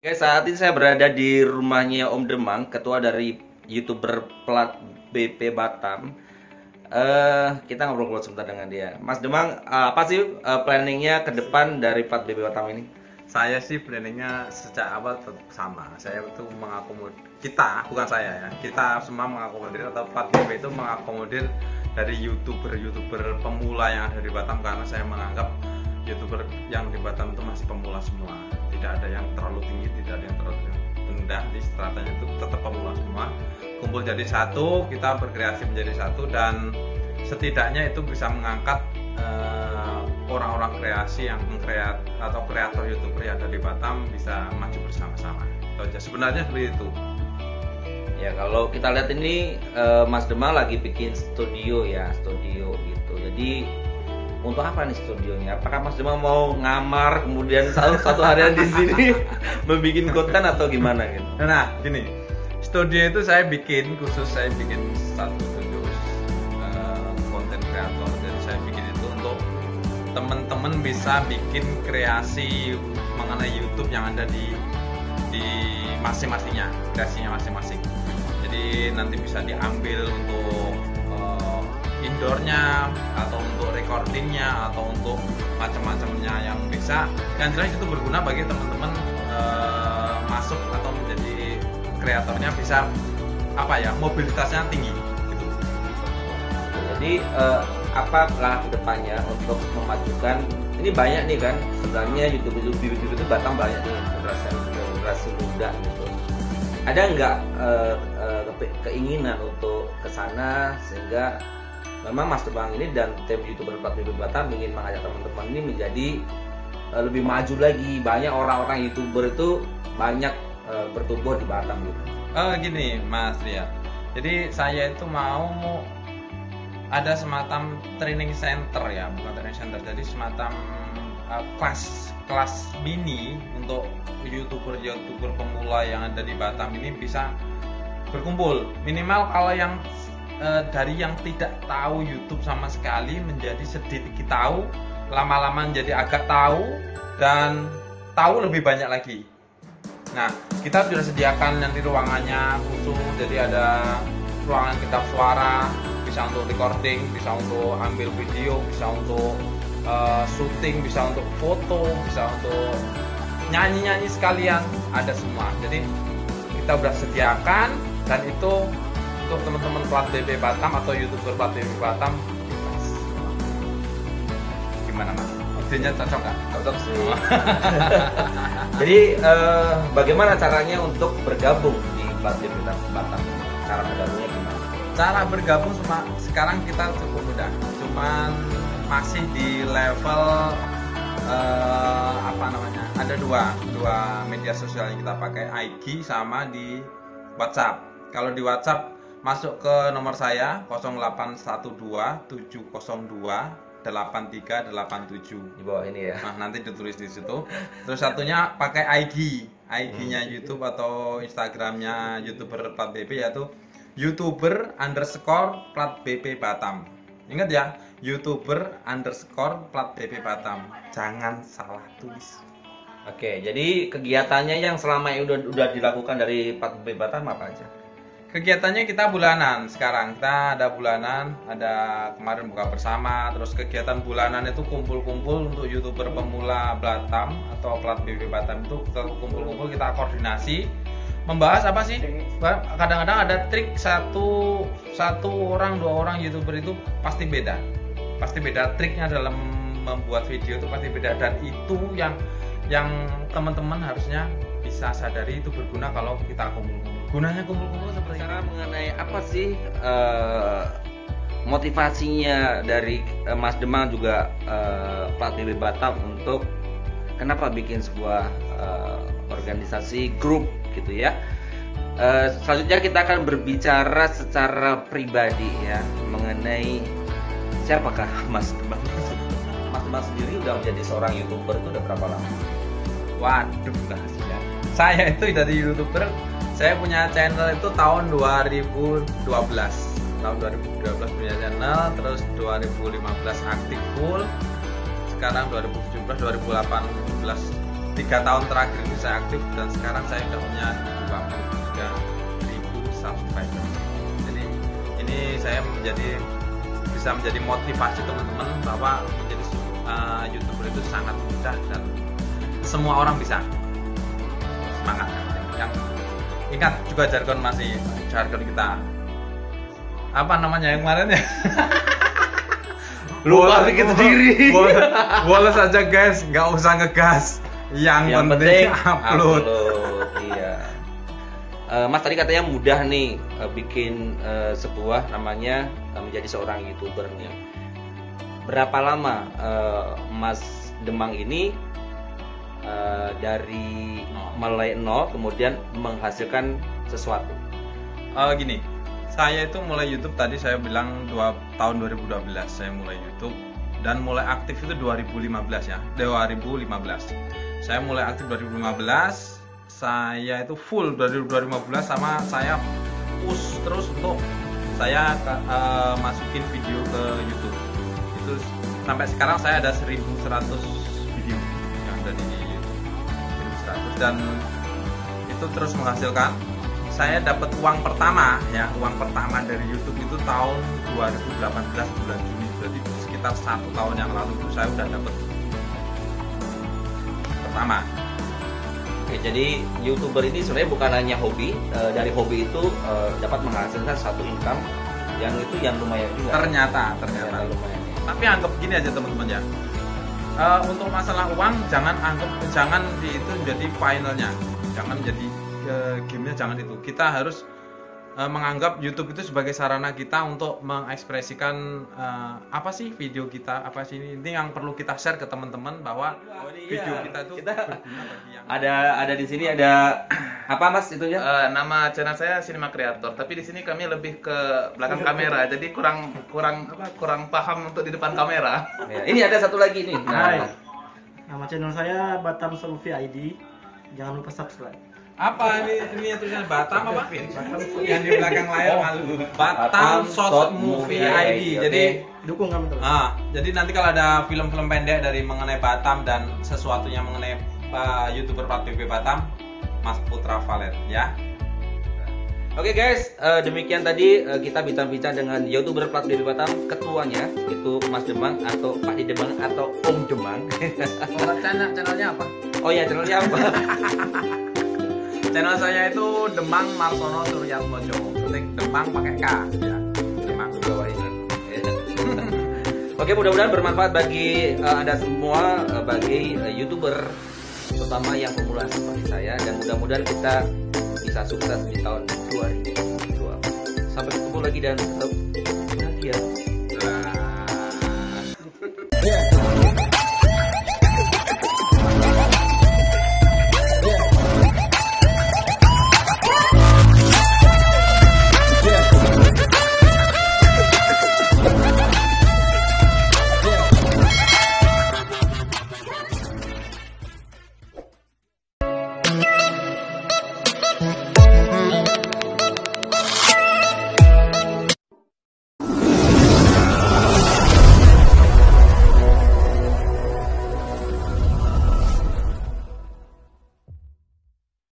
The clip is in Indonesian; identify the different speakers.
Speaker 1: Oke, saat ini saya berada di rumahnya Om Demang, ketua dari YouTuber Plat BP Batam. Kita ngobrol-ngobrol sebentar dengan dia. Mas Demang, apa sih planningnya ke depan dari Plat BP Batam ini?
Speaker 2: Saya sih planningnya sejak awal tetap sama. Saya itu mengakomodir, kita, bukan saya ya, kita semua mengakomodir atau Plat BP itu mengakomodir dari YouTuber pemula yang ada di Batam, karena saya menganggap YouTuber yang di Batam itu masih pemula semua. Tidak ada yang terlalu tinggi, tidak ada yang terlalu rendah. Di stratanya itu tetap pemula semua. Kumpul jadi satu, kita berkreasi menjadi satu, dan setidaknya itu bisa mengangkat orang-orang kreasi yang mengkreat atau kreator YouTuber yang ada di Batam bisa maju bersama-sama. Itu aja sebenarnya, seperti itu.
Speaker 1: Ya, kalau kita lihat ini Mas Demang lagi bikin studio gitu. Jadi untuk apa nih studionya? Apakah Mas Demang mau ngamar kemudian satu harian di sini membuat konten atau gimana gitu?
Speaker 2: Nah, gini, studio itu saya bikin khusus, saya bikin satu studio konten kreator. Jadi saya bikin itu untuk teman-teman bisa bikin kreasi mengenai YouTube yang ada di masing-masingnya, kreasinya masing-masing. Jadi nanti bisa diambil untuk indoornya, atau untuk recordingnya, atau untuk macam-macamnya yang bisa. Yang jelas itu berguna bagi teman-teman masuk atau menjadi kreatornya, bisa mobilitasnya tinggi gitu.
Speaker 1: Jadi apa langkah kedepannya untuk memajukan ini? Banyak nih kan sebenarnya YouTube itu Batam banyak nih generasi muda gitu. Ada nggak keinginan untuk kesana sehingga memang Mas Demang ini dan tim YouTuber Plat BP Batam ingin mengajak teman-teman ini menjadi lebih maju lagi? Banyak orang-orang YouTuber itu banyak bertumbuh di Batam gitu.
Speaker 2: Gini Mas Ria, jadi saya itu mau ada semacam training center ya, bukan training center, jadi semacam kelas mini untuk YouTuber pemula yang ada di Batam ini bisa berkumpul. Minimal kalau yang dari yang tidak tahu YouTube sama sekali menjadi sedikit tahu, lama-lama menjadi agak tahu, dan tahu lebih banyak lagi. Nah, kita sudah sediakan nanti ruangannya khusus, jadi ada ruangan kitab suara, bisa untuk recording, bisa untuk ambil video, bisa untuk syuting, bisa untuk foto, bisa untuk nyanyi-nyanyi sekalian, ada semua. Jadi kita sudah sediakan, dan itu untuk teman-teman Plat BP Batam atau YouTuber Plat BP Batam. Gimana Mas? Idenya cocok nggak?
Speaker 1: Cocok sih. Jadi bagaimana caranya untuk bergabung di Plat BP Batam? Cara bergabungnya gimana?
Speaker 2: Cara bergabung sekarang kita cukup mudah, cuman masih di level ada dua media sosial yang kita pakai, IG sama di WhatsApp. Kalau di WhatsApp masuk ke nomor saya 0812 702 8387
Speaker 1: Di bawah ini ya.
Speaker 2: Nah, nanti ditulis di situ. Terus satunya pakai IG-nya YouTube atau Instagramnya YouTuber Plat BP, yaitu YouTuber_Plat BP Batam. Ingat ya, YouTuber_Plat BP Batam. Jangan salah tulis.
Speaker 1: Oke, jadi kegiatannya yang selama ini udah dilakukan dari Plat BP Batam apa aja?
Speaker 2: Kegiatannya kita bulanan. Sekarang kita ada bulanan, ada kemarin buka bersama. Terus kegiatan bulanan itu kumpul-kumpul untuk YouTuber pemula Batam atau Plat BP Batam, itu kita kumpul-kumpul, kita koordinasi membahas apa sih. Kadang-kadang ada trik satu orang, dua orang YouTuber itu pasti beda triknya dalam membuat video, itu pasti beda, dan itu yang teman-teman harusnya bisa sadari, itu berguna kalau kita kumpul-kumpul. Gunanya kumpul-kumpul seperti
Speaker 1: Cara mengenai apa sih motivasinya dari Mas Demang juga Plat BP Batam untuk kenapa bikin sebuah organisasi grup gitu ya? Selanjutnya kita akan berbicara secara pribadi ya mengenai siapakah Mas Demang. Mas Demang sendiri udah menjadi seorang YouTuber itu udah berapa lama?
Speaker 2: Waduh, ya. Saya itu dari YouTuber, saya punya channel itu tahun 2012. Tahun 2012 punya channel, terus 2015 aktif full. Sekarang 2017, 2018 3 tahun terakhir itu saya aktif dan sekarang saya sudah punya 23.000 subscriber. Jadi ini saya bisa menjadi motivasi teman-teman bahwa menjadi YouTuber itu sangat mudah dan semua orang bisa. Semangat yang ingat juga jargon kita apa namanya yang kemarin ya.
Speaker 1: Lupa bikin sendiri.
Speaker 2: Boleh saja guys, nggak usah ngegas. Yang penting upload.
Speaker 1: Iya. Mas tadi katanya mudah nih bikin sebuah namanya menjadi seorang YouTuber nih. Berapa lama Mas Demang ini dari mulai nol kemudian menghasilkan sesuatu?
Speaker 2: Gini, saya itu mulai YouTube tadi saya bilang tahun 2012 saya mulai YouTube dan mulai aktif itu 2015 ya. 2015. Saya mulai aktif 2015. Saya itu full dari 2015 sama saya push terus untuk saya masukin video ke YouTube. Itu sampai sekarang saya ada 1.100 video yang ada di YouTube. 1.100 dan itu terus menghasilkan. Saya dapat uang pertama dari YouTube itu tahun 2018 bulan Juni, berarti sekitar 1 tahun yang lalu itu saya udah dapat pertama.
Speaker 1: Oke, jadi YouTuber ini sebenarnya bukan hanya hobi, dari hobi itu dapat menghasilkan satu income yang lumayan juga.
Speaker 2: Ternyata
Speaker 1: lumayan.
Speaker 2: Tapi anggap gini aja teman-teman ya. Untuk masalah uang jangan itu menjadi finalnya, jangan jadi gamenya, jangan itu. Kita harus menganggap YouTube itu sebagai sarana kita untuk mengekspresikan apa sih video kita, apa sih ini yang perlu kita share ke teman-teman bahwa video kita itu berguna bagi yang
Speaker 1: ada di sini ada apa Mas itunya?
Speaker 3: Nama channel saya Cinema Creator, tapi di sini kami lebih ke belakang kamera, jadi kurang paham untuk di depan kamera.
Speaker 1: Ya, ini ada satu lagi nih.
Speaker 4: Hai. Nama channel saya Batam Short Movie ID. Jangan lupa subscribe.
Speaker 2: apa ini tulisan Batam apa? Yang di belakang layar malu. Batam Short Movie ID. Jadi
Speaker 4: Dukung kami terus.
Speaker 2: jadi nanti kalau ada film-film pendek dari mengenai Batam dan sesuatunya mengenai YouTuber Plat PP Batam, Mas Putra Valen ya.
Speaker 1: Oke guys, demikian tadi kita bincang-bincang dengan YouTuber Plat PP Batam, ketuanya itu Mas Demang atau Pak Di Demang atau Om Demang.
Speaker 3: Channelnya apa?
Speaker 1: Oh ya, channelnya apa?
Speaker 2: Channel saya itu Demang Marsono Suryatmojo. Ketik Demang pakai K ya. Demang bawain.
Speaker 1: Oke, mudah-mudahan bermanfaat bagi Anda semua, bagi YouTuber terutama yang pemula seperti saya, dan mudah-mudahan kita bisa sukses di tahun 2020. Sampai ketemu lagi dan tetap